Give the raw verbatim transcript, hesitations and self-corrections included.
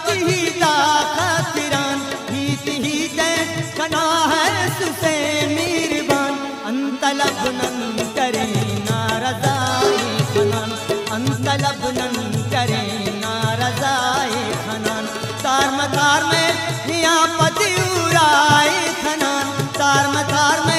पति ही दाखतिरान हीत ही दे कना है सुसे मीरबान अंतलबनन करे नारजाए खनान अंतलबनन करे नारजाए खनान तार मतार में हिया पति उराए खनान तार मतार में